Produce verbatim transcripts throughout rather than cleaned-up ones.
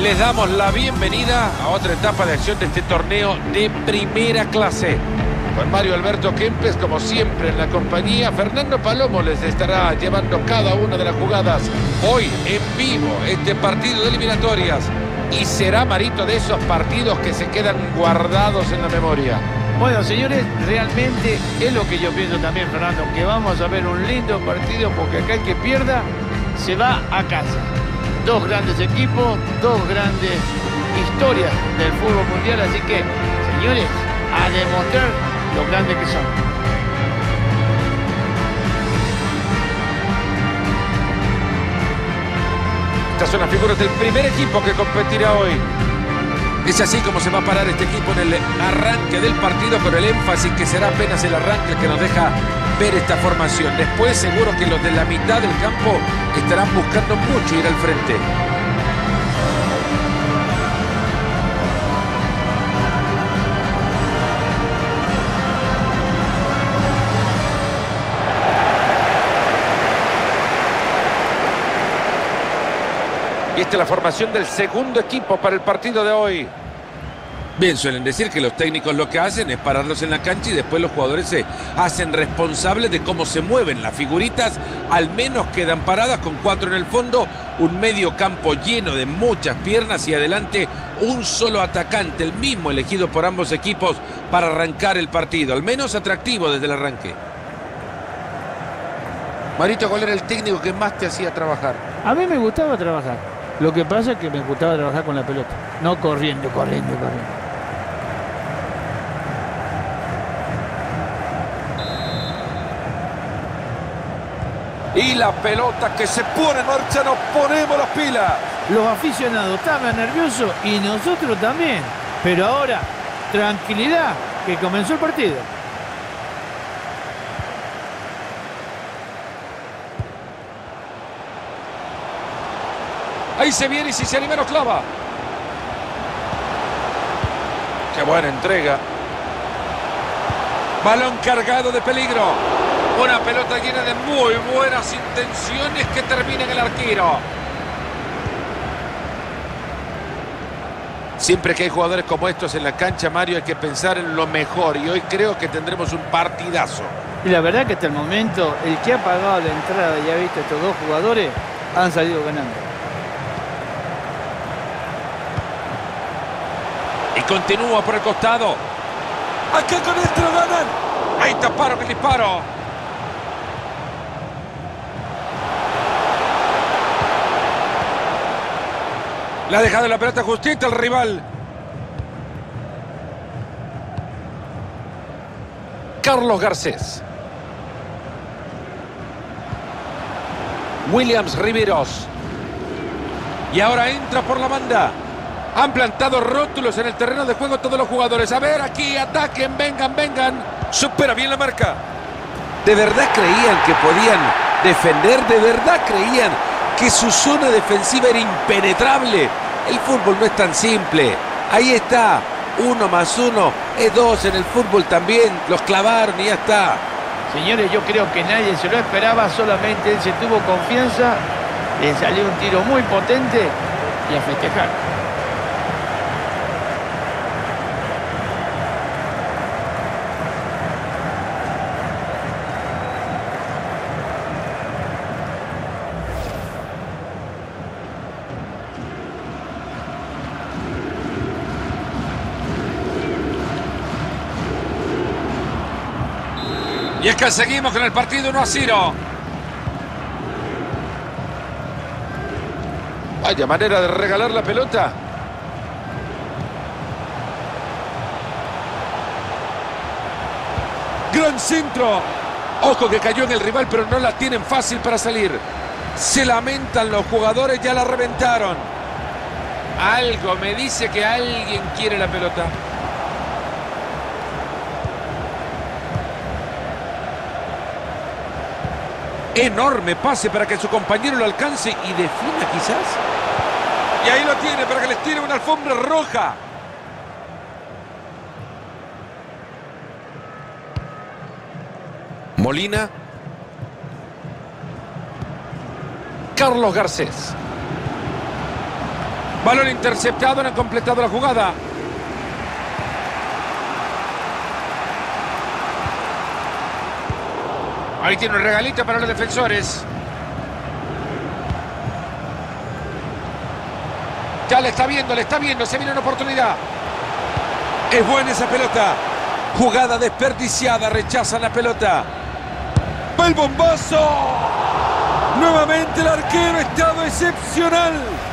Les damos la bienvenida a otra etapa de acción de este torneo de primera clase. Con Mario Alberto Kempes, como siempre, en la compañía. Fernando Palomo les estará llevando cada una de las jugadas. Hoy, en vivo, este partido de eliminatorias. Y será, Marito, de esos partidos que se quedan guardados en la memoria. Bueno, señores, realmente es lo que yo pienso también, Fernando, que vamos a ver un lindo partido, porque acá el que pierda se va a casa. Dos grandes equipos, dos grandes historias del fútbol mundial, así que, señores, a demostrar lo grandes que son. Estas son las figuras del primer equipo que competirá hoy. Es así como se va a parar este equipo en el arranque del partido, con el énfasis que será apenas el arranque el que nos deja ver esta formación. Después seguro que los de la mitad del campo estarán buscando mucho ir al frente. Y esta es la formación del segundo equipo para el partido de hoy. Bien, suelen decir que los técnicos lo que hacen es pararlos en la cancha y después los jugadores se hacen responsables de cómo se mueven. Las figuritas al menos quedan paradas con cuatro en el fondo, un medio campo lleno de muchas piernas y adelante un solo atacante, el mismo elegido por ambos equipos para arrancar el partido, al menos atractivo desde el arranque. Marito, ¿cuál era el técnico que más te hacía trabajar? A mí me gustaba trabajar. Lo que pasa es que me gustaba trabajar con la pelota, no corriendo, corriendo, corriendo. Y la pelota que se pone en marcha, nos ponemos las pilas. Los aficionados estaban nerviosos y nosotros también. Pero ahora, tranquilidad, que comenzó el partido. Ahí se viene y si se anima nos clava. Qué buena entrega. Balón cargado de peligro. Una pelota llena de muy buenas intenciones que termina en el arquero. Siempre que hay jugadores como estos en la cancha, Mario, hay que pensar en lo mejor. Y hoy creo que tendremos un partidazo. Y la verdad que hasta el momento, el que ha pagado la entrada y ha visto estos dos jugadores, han salido ganando. Y continúa por el costado. Acá con esto lo ganan. Ahí taparon el disparo. Le ha dejado la pelota justita al rival. Carlos Garcés. Williams Riveros. Y ahora entra por la banda. Han plantado rótulos en el terreno de juego todos los jugadores. A ver, aquí, ataquen, vengan, vengan. Supera bien la marca. ¿De verdad creían que podían defender? ¿De verdad creían que su zona defensiva era impenetrable? El fútbol no es tan simple. Ahí está. Uno más uno es dos en el fútbol también. Los clavaron y ya está. Señores, yo creo que nadie se lo esperaba. Solamente él se tuvo confianza. Le salió un tiro muy potente y a festejar. Y es que seguimos con el partido uno a cero. Vaya manera de regalar la pelota. Gran centro. Ojo que cayó en el rival, pero no la tienen fácil para salir. Se lamentan los jugadores, ya la reventaron. Algo me dice que alguien quiere la pelota. Enorme pase para que su compañero lo alcance y defina quizás. Y ahí lo tiene para que les tire una alfombra roja. Molina. Carlos Garcés. Balón interceptado, no han completado la jugada. Ahí tiene un regalito para los defensores. Ya le está viendo, le está viendo, se viene una oportunidad. Es buena esa pelota. Jugada desperdiciada, rechazan la pelota. ¡Va el bombazo! Nuevamente el arquero, estado excepcional.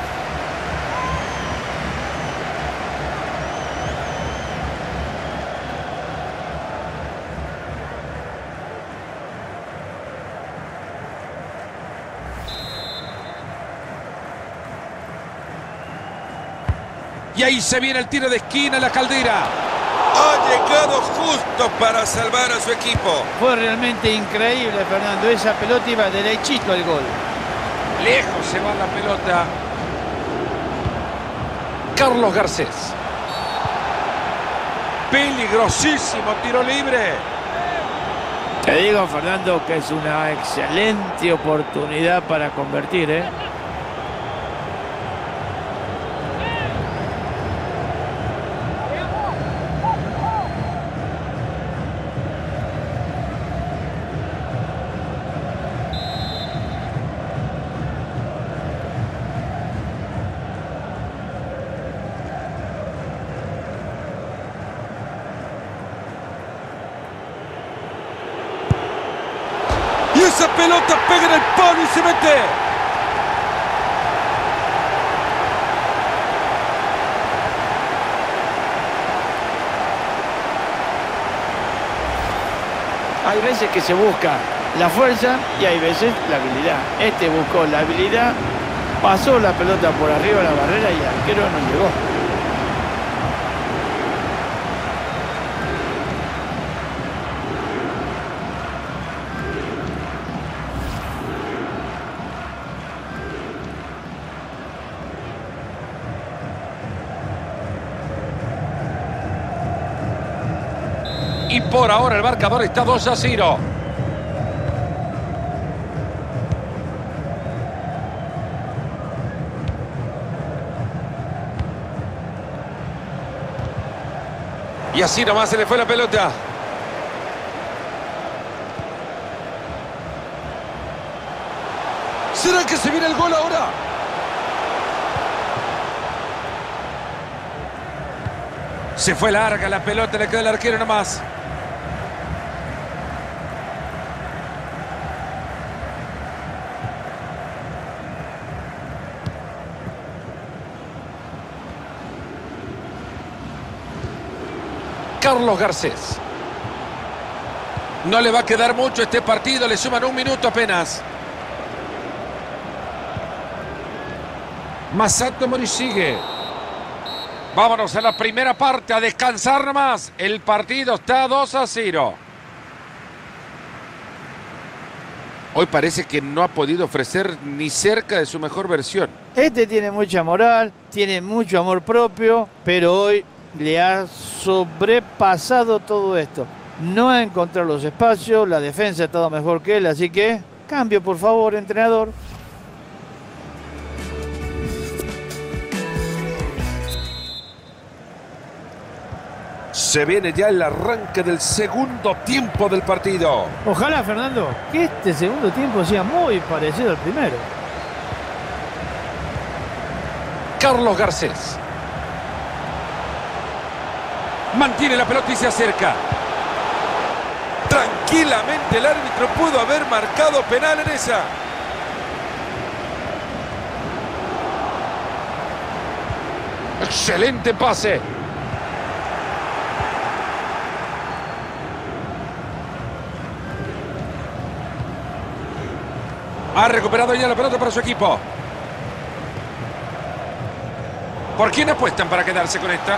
Y ahí se viene el tiro de esquina, la Caldera. Ha llegado justo para salvar a su equipo. Fue realmente increíble, Fernando. Esa pelota iba derechito al gol. Lejos se va la pelota. Carlos Garcés. Peligrosísimo tiro libre. Te digo, Fernando, que es una excelente oportunidad para convertir, ¿eh? Y esa pelota pega en el palo y se mete. Hay veces que se busca la fuerza y hay veces la habilidad. Este buscó la habilidad, pasó la pelota por arriba de la barrera y el arquero no llegó. Y por ahora el marcador está dos a cero. Y así nomás se le fue la pelota. ¿Será que se viene el gol ahora? Se fue larga la pelota, le quedó el arquero nomás. Carlos Garcés. No le va a quedar mucho este partido, le suman un minuto apenas. Masato Mori sigue. Vámonos a la primera parte, a descansar nomás. El partido está dos a cero. Hoy parece que no ha podido ofrecer ni cerca de su mejor versión. Este tiene mucha moral, tiene mucho amor propio, pero hoy le ha sobrepasado todo esto. No ha encontrado los espacios, la defensa ha estado mejor que él, así que cambio, por favor, entrenador. Se viene ya el arranque del segundo tiempo del partido. Ojalá, Fernando, que este segundo tiempo sea muy parecido al primero. Carlos Garcés. Mantiene la pelota y se acerca. Tranquilamente el árbitro pudo haber marcado penal en esa. Excelente pase. Ha recuperado ya la pelota para su equipo. ¿Por quién apuestan para quedarse con esta?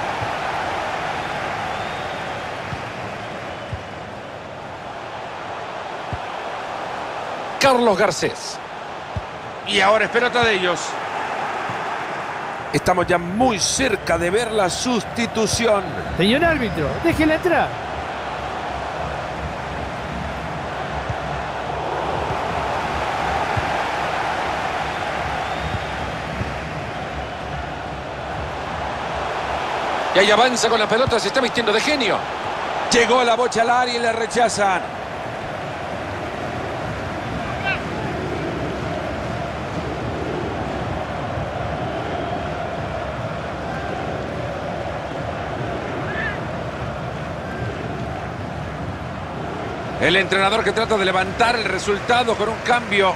Carlos Garcés. Y ahora es pelota de ellos. Estamos ya muy cerca de ver la sustitución. Señor árbitro, déjela entrar. Y ahí avanza con la pelota, se está vistiendo de genio. Llegó la bocha al área y le rechazan. El entrenador que trata de levantar el resultado con un cambio.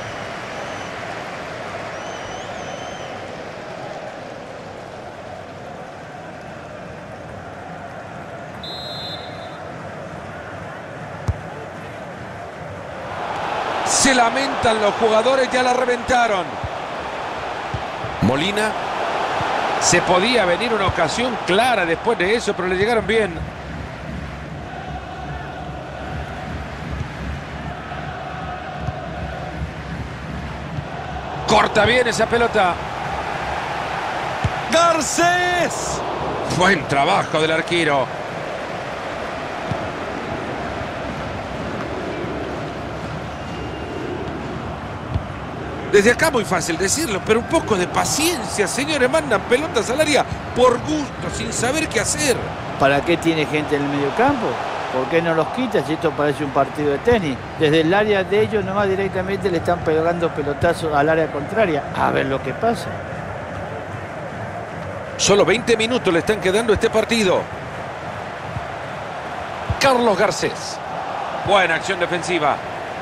Se lamentan los jugadores, ya la reventaron. Molina. Se podía venir una ocasión clara después de eso, pero le llegaron bien. Corta bien esa pelota. Garcés. Buen trabajo del arquero. Desde acá muy fácil decirlo, pero un poco de paciencia, señores. Mandan pelotas al área por gusto, sin saber qué hacer. ¿Para qué tiene gente en el medio campo? ¿Por qué no los quita si esto parece un partido de tenis? Desde el área de ellos nomás directamente le están pegando pelotazos al área contraria. A ver lo que pasa. Solo veinte minutos le están quedando a este partido. Carlos Garcés. Buena acción defensiva.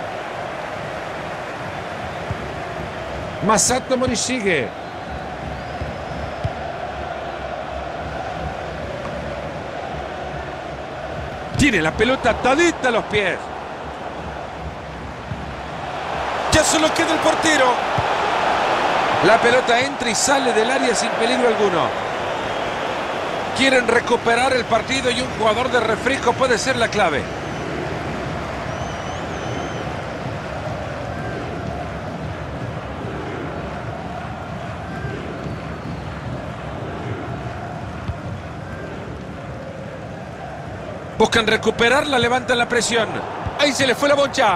Masato Morishige. Tiene la pelota atadita a los pies. Ya solo queda el portero. La pelota entra y sale del área sin peligro alguno. Quieren recuperar el partido y un jugador de refresco puede ser la clave. Buscan recuperarla, levantan la presión. Ahí se le fue la bocha.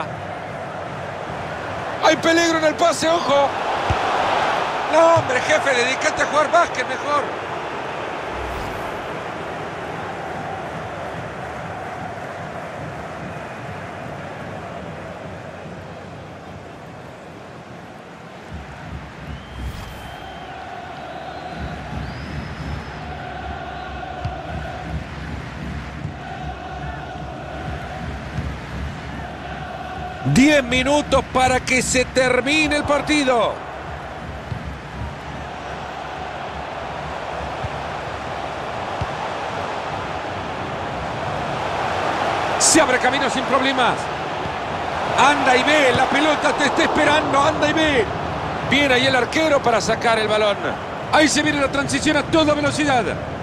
Hay peligro en el pase, ojo. No, hombre, jefe, dedícate a jugar básquet mejor. Diez minutos para que se termine el partido. Se abre camino sin problemas. Anda y ve, la pelota te está esperando, anda y ve. Viene ahí el arquero para sacar el balón. Ahí se viene la transición a toda velocidad.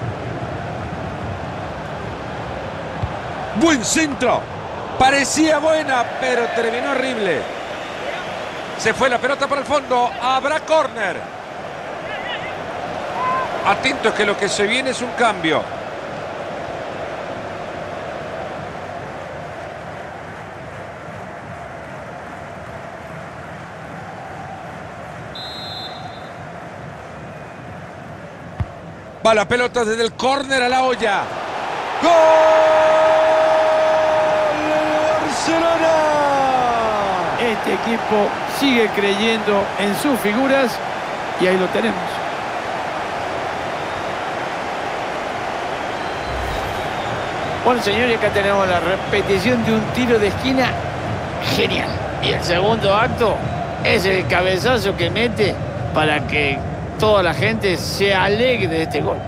Buen centro. Parecía buena, pero terminó horrible. Se fue la pelota para el fondo. Habrá córner. Atentos que lo que se viene es un cambio. Va la pelota desde el córner a la olla. ¡Gol! Este equipo sigue creyendo en sus figuras y ahí lo tenemos. Bueno, señores, acá tenemos la repetición de un tiro de esquina genial. Y el segundo acto es el cabezazo que mete para que toda la gente se alegre de este gol.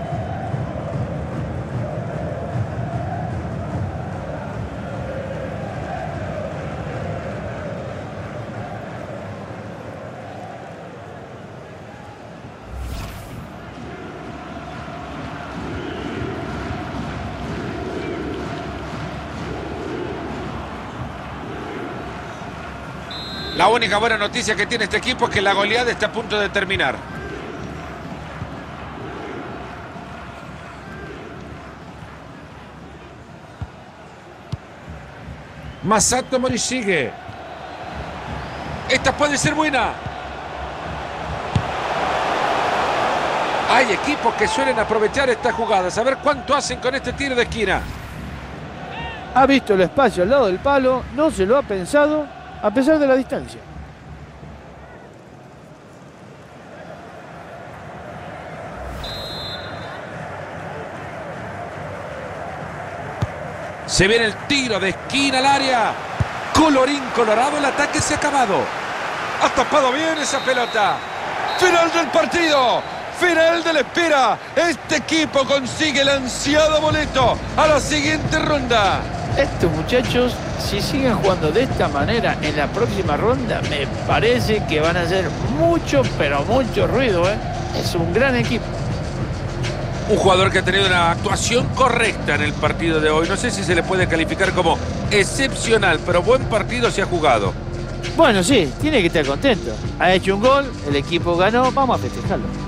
La única buena noticia que tiene este equipo es que la goleada está a punto de terminar. Masato Morishige. Esta puede ser buena. Hay equipos que suelen aprovechar estas jugadas. A ver cuánto hacen con este tiro de esquina. Ha visto el espacio al lado del palo, no se lo ha pensado, a pesar de la distancia. Se viene el tiro de esquina al área. Colorín colorado, el ataque se ha acabado. Ha tapado bien esa pelota. Final del partido. Final de la espera. Este equipo consigue el ansiado boleto a la siguiente ronda. Estos muchachos, si siguen jugando de esta manera en la próxima ronda, me parece que van a hacer mucho, pero mucho ruido, ¿eh? Es un gran equipo. Un jugador que ha tenido una actuación correcta en el partido de hoy. No sé si se le puede calificar como excepcional, pero buen partido se ha jugado. Bueno, sí, tiene que estar contento. Ha hecho un gol, el equipo ganó, vamos a festejarlo.